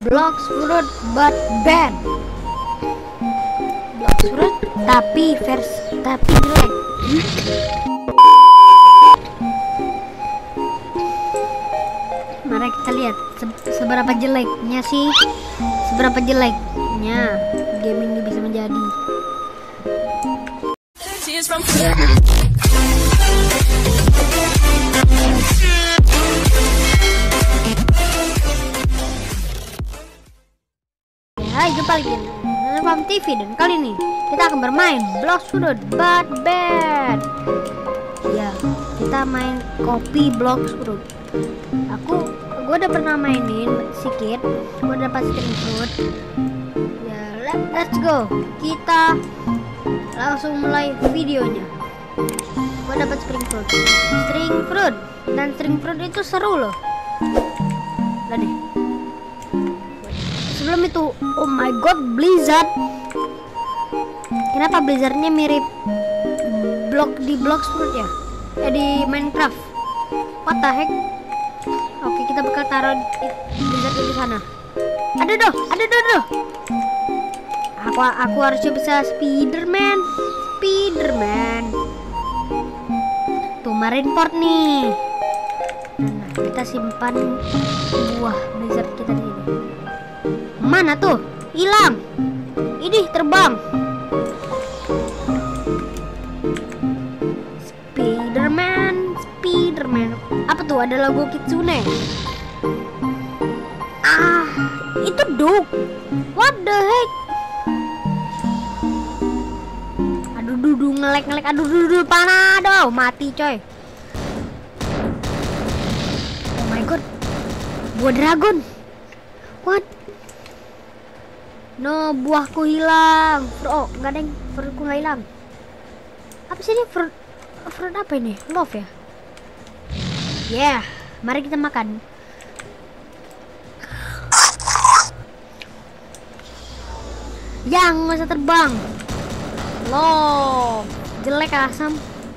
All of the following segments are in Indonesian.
Blocks fruit but bad. Blocks fruit tapi jelek. Mari kita lihat seberapa jeleknya sih. Seberapa jeleknya game ini bisa menjadi. Hai, jumpa lagi dengan Farm TV dan kali ini kita akan bermain Blocks Fruit but bad. Ya, kita main kopi Blocks Fruit. Gue udah pernah mainin sedikit. Gue dapat string fruit. Ya, let's go. Kita langsung mulai videonya. Gue dapat string fruit. Dan string fruit itu seru loh. Udah deh. Sebelum itu, oh my god, Blizzard. Kenapa Blizzardnya mirip di Blocks Fruit ya? Di Minecraft. What the heck? Oke, kita bakal taruh Blizzard di sana. Aduh. Aku harusnya bisa Spiderman. Tuh, Marineford nih. Nah, kita simpan buah Blizzard kita di sini. Mana tuh? Hilang. Ini terbang. Spiderman. Apa tuh? Ada logo Kitsune. Itu Duke. What the heck? Aduh, ngelek. Aduh, panah. Mati coy. Oh my god. Buah dragon. What? No, buahku hilang. Oh, enggak deng, fruitku nggak hilang. Apa sih ini? Fruit apa ini? Love ya? Yeah, mari kita makan. Yang nggak usah terbang. Loh, jelek asam.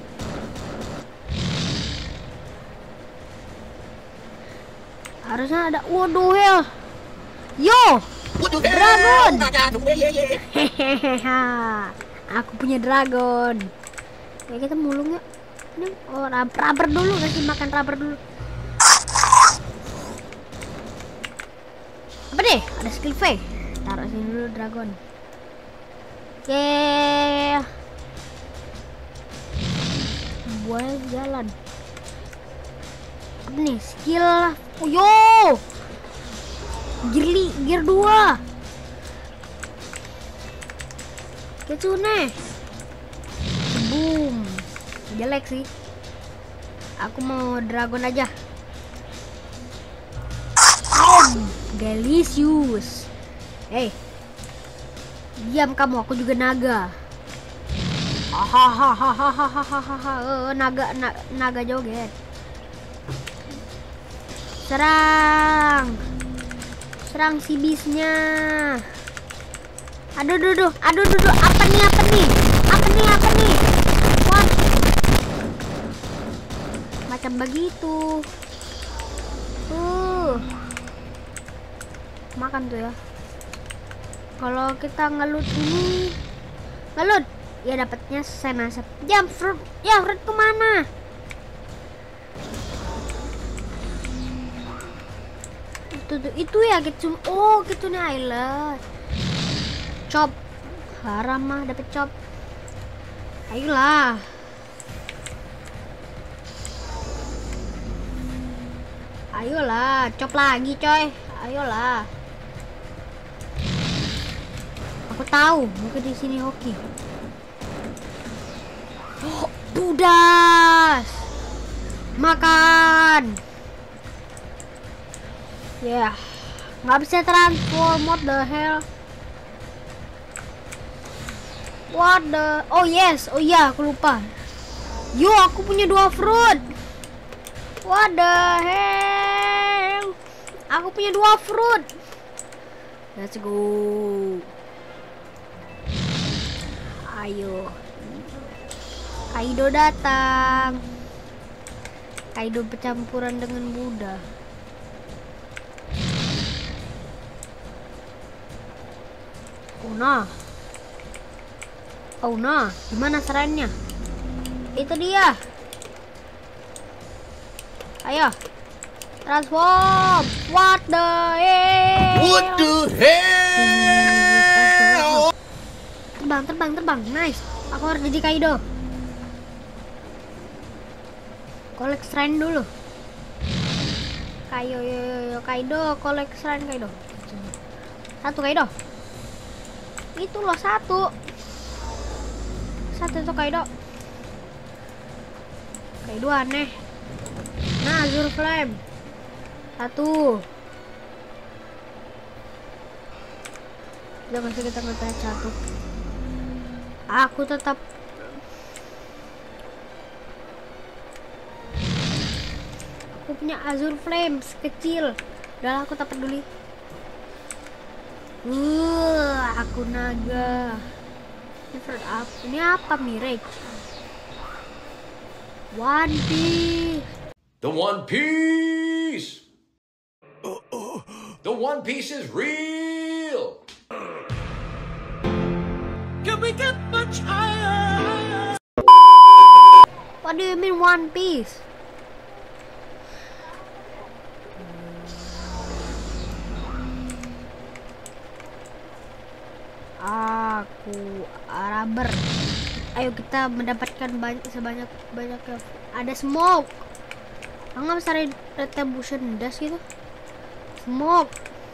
Harusnya ada. Waduh hell. Yo, dragon. Aku punya dragon. Ya, kita mulung yuk. Ini rubber dulu, kasih makan rubber dulu. Apa deh? Ada skill V. Taruh sini dulu dragon. Yeah. Buaya jalan. Apa nih? Skill. Oh, yo. Gear 2. Kitsune. Boom. Jelek sih. Aku mau dragon aja. Delicious. Hey. Diam kamu, aku juga naga. Naga joget. Serang si bisnya. Aduh. Apa nih? What? Macam begitu. Makan tuh ya. Kalau kita ngelut ini, ya dapatnya senasep. Jam fruit. Ya, fruit kemana? Itu ya Kitsune. Oh, Kitsune Island. Chop. Haram mah dapet chop. Ayolah, chop lagi coy. Ayolah. Aku tahu, mungkin di sini hoki. Oh, budas. Makan. Ya, nggak bisa transform. What the hell? Oh yes. Oh iya, aku lupa. Yo, aku punya 2 fruit. What the hell? Aku punya 2 fruit. Let's go. Ayo. Kaido datang. Kaido bercampuran dengan Buddha. Oh no. Oh no, gimana serannya? Itu dia. Ayo. Transform. What the hell? What the hell? Terbang. Nice. Aku harus jadi Kaido. Collect shrine dulu. Kaido, collect shrine Kaido. Satu Kaido. Itu loh satu itu Kaido. Kaido aneh. Nah, Azure Flame. Satu. Jangan kita ngetes satu. Aku tetap punya Azure Flames kecil. Udah aku tak peduli. Aku naga. Ini apa Mirage? One Piece. The One Piece. The One Piece is real. Can we get much higher? What do you mean One Piece? Aku Araber. Ayo kita mendapatkan sebanyak ada smoke. Nggak bisa retribution dash gitu. Smoke.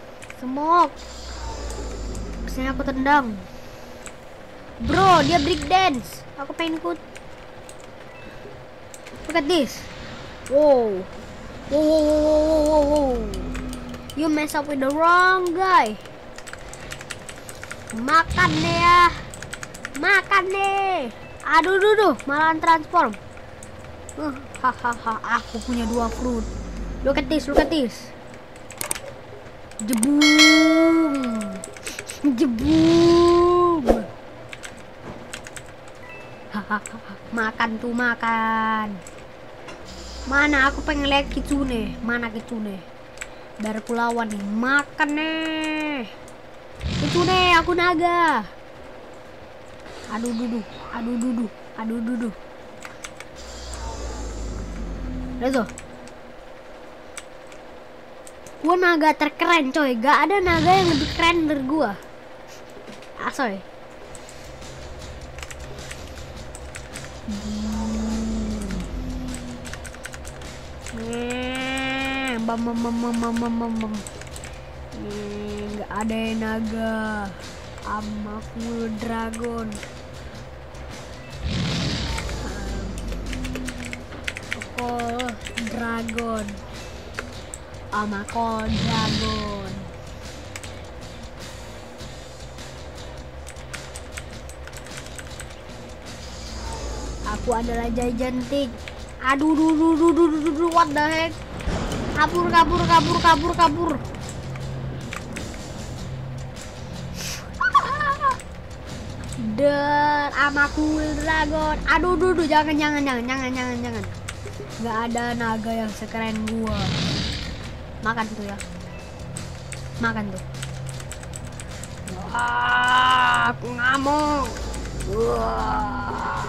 Biasanya aku tendang. Bro, dia break dance. Aku pengen ikut. Look at this. Wow. You mess up with the wrong guy. Makan deh ya. Aduh, malahan transform. Aku punya 2 fruit. Look at this. Jebung. Makan. Mana aku pengen lihat Kitsune. Mana Kitsune? Biar aku lawan nih. Makan nih. Itu nih, aku naga. Aduh duduh. Lihat tuh. Gua naga terkeren coy. Gak ada naga yang lebih keren dari gua. Asoy. Nggak ada yang naga sama full dragon. Dragon sama dragon. Aku adalah gigantic. Aduh, what the heck? Kabur. Sama full dragon. Aduh, jangan. Nggak ada naga yang sekeren gua. Makan tuh ya. Wah, aku ngamuk. Wah.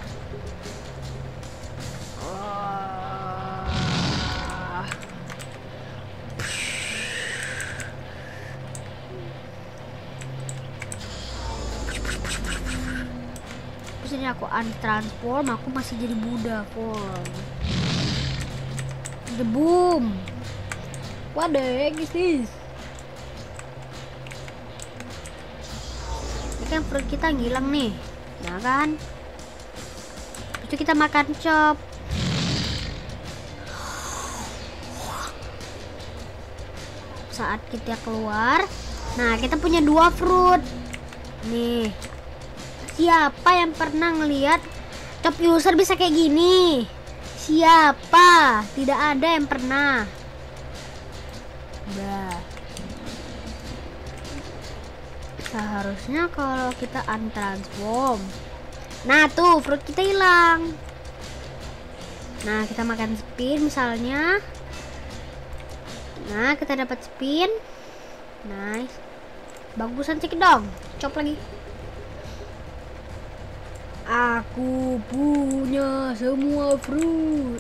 Terus ini aku untransform, aku masih jadi Buddha form. The boom. What the heck is this? Ini kan perut kita ngilang nih, ya kan? Itu kita makan chop. Saat kita keluar, nah kita punya 2 fruit. Nih, siapa yang pernah ngelihat top user bisa kayak gini? Siapa? Tidak ada yang pernah. Seharusnya kalau kita untransform, nah tuh fruit kita hilang. Nah kita makan spin misalnya. Nah kita dapat spin. Nice. Bagusan sedikit dong. Cop lagi. Aku punya semua fruit.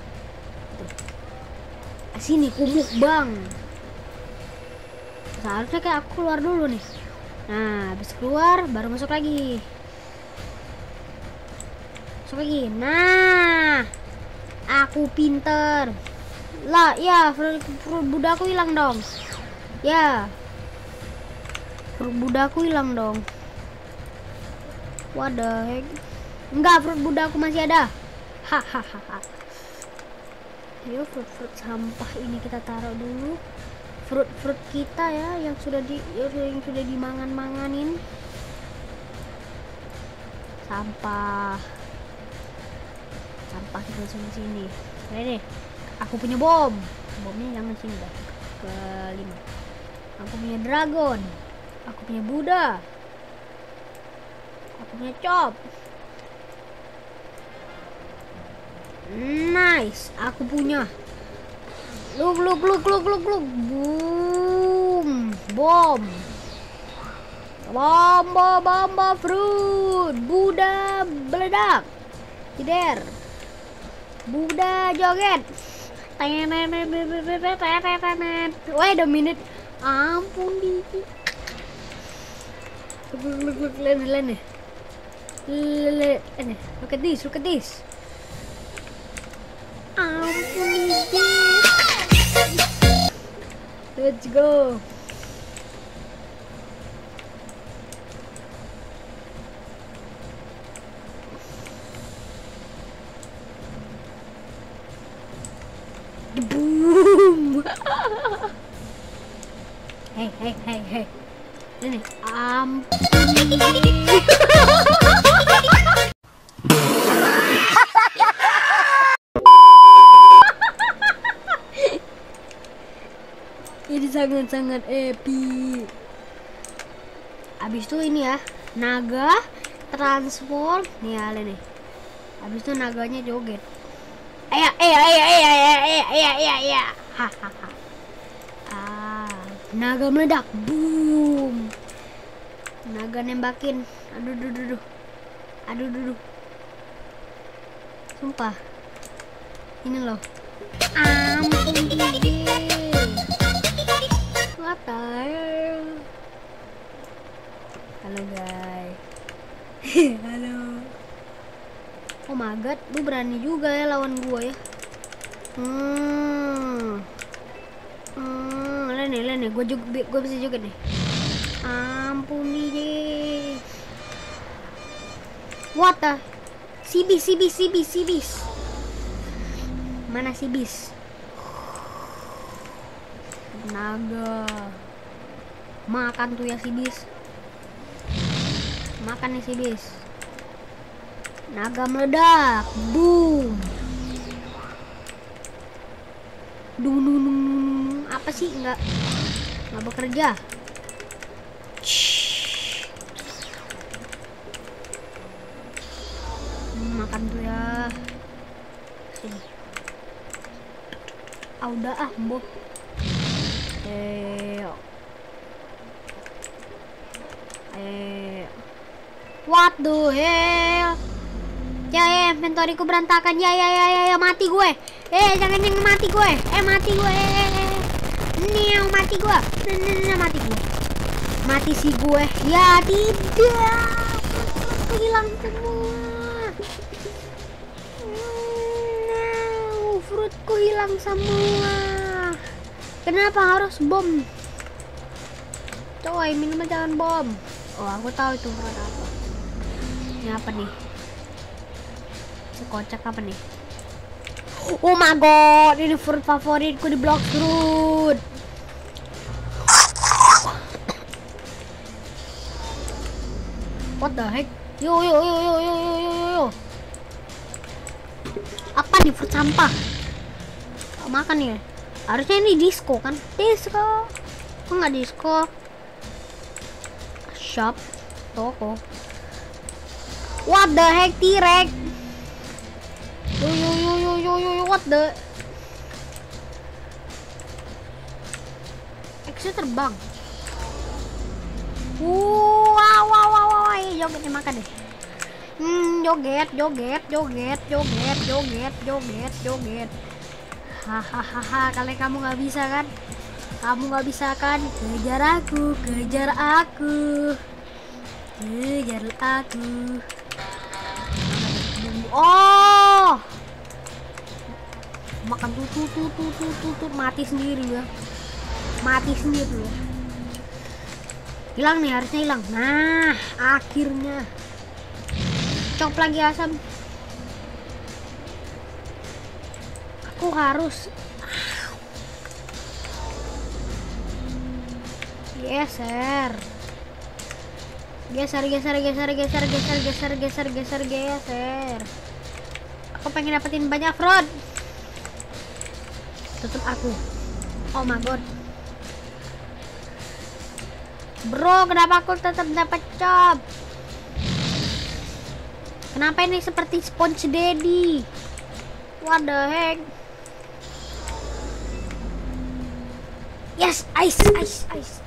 Sini kumuk bang. Seharusnya kayak aku keluar dulu nih. Nah, habis keluar baru masuk lagi. Masuk lagi. Nah, aku pinter. Lah, ya fruit budaku hilang dong. Ya, fruit budaku hilang dong. What the heck? Enggak, fruit budaku masih ada. Hahaha. Ayo fruit sampah ini kita taruh dulu. Fruit kita ya yang sudah dimangan-manganin. Sampah kita sini. Ini aku punya bom. Bomnya jangan sini dah. Kelima. Aku punya dragon. Aku punya Buddha. Aku punya chop. Nice, aku punya. Look. Boom. Bom. Bomba fruit. Buddha meledak. Tider. Buddha joget. Wait a minute. Ampun dikit. Look, len. Look at this. Ampun dikit. Let's go. Boom. Hey. Ini ini sangat epic. Abis itu ini ya, naga transform nih ale nih. Abis itu naganya joget. Hahaha. Naga meledak. Boom. Naga nembakin. Aduh. Sumpah. Ini loh. Ampun gigi. What the hell? Halo guys. Halo. Oh my god, lu berani juga ya lawan gua ya. Nih, gue bisa juga nih. Ampun nih. What the? Sibis. Mana sibis? Naga. Makan tuh ya sibis. Makan nih sibis. Naga meledak. Boom. Apa sih? Nggak bekerja. Makan tuh ya. Sini. Udah boh. What the hell? Ya, inventoryku berantakan. Ya, mati gue. Jangan mati gue. Mati gue. Mati gue. Mati si gue. Ya, tidak. Hilang semua. Fruitku hilang semua. Kenapa harus bom? Coy, minum jangan bom. Oh, aku tahu itu fruit apa. Ini apa nih? Kocak apa nih? Oh my god, ini fruit favoritku di Blox Fruit. What the heck? Yo. Apa nih fruit sampah? Makan ya. Harusnya ini disco kan? Disco. Kok nggak disco? Shop, toko. What the heck, T-Rex? Yo, what the? X terbang. joget nih, makan deh. Joget, joget, joget, joget, joget, joget, joget. Hahaha, kalian kamu nggak bisa kan? Kamu nggak bisa kan? Kejar aku, kejar aku, kejar aku. Oh, makan tuh, mati sendiri ya. Mati sendiri ya. Hilang nih, harusnya hilang. Nah, akhirnya. Cop lagi asam. Aku harus geser. Geser. Aku pengen dapetin banyak fraud. Tutup aku. Oh my god. Bro, kenapa aku tetap dapat chop? Kenapa ini seperti Sponge Daddy? What the heck? Yes, ice. Ice,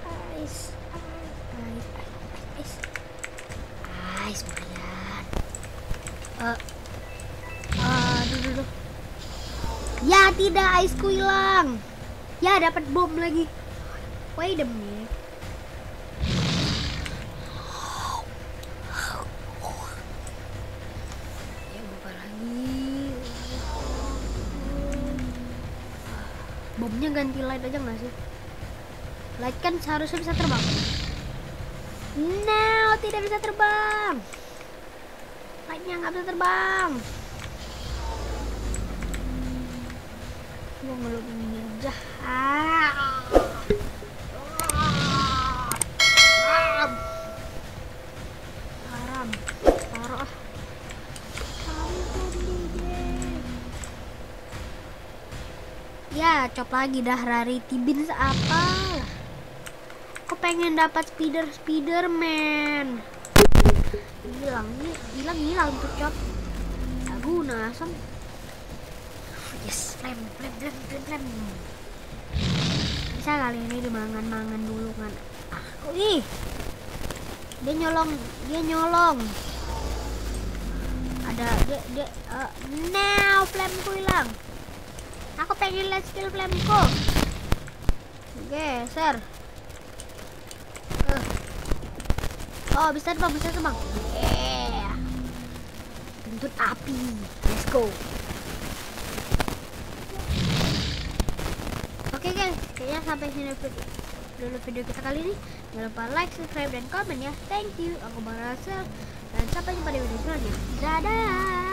Marian. Aduh. Ya, tidak, iceku hilang. Ya, dapat bom lagi. Wait a minute. Bomnya ganti light aja nggak sih? Light kan seharusnya bisa terbang. No, tidak bisa terbang. Lightnya nggak bisa terbang. Gua ngelupin ini aja. Haram. Taruh. Ya, cop lagi dah rarity beans apa? Aku pengen dapat Spiderman. Hilang tuh cop. Tak guna asam. Yes, flame. Bisa kali ini dimangan dulu kan? Ih, dia nyolong. Ada dia. Now flameku hilang. Aku pengen lihat skill flameku. Geser. Oh, bisa terbang. Yeah. Tuntut api. Let's go. Oke guys, kayaknya sampai sini dulu video kita kali ini. Jangan lupa like, subscribe, dan komen ya. Thank you. Aku Bang Rasel. Dan sampai jumpa di video selanjutnya. Dadah.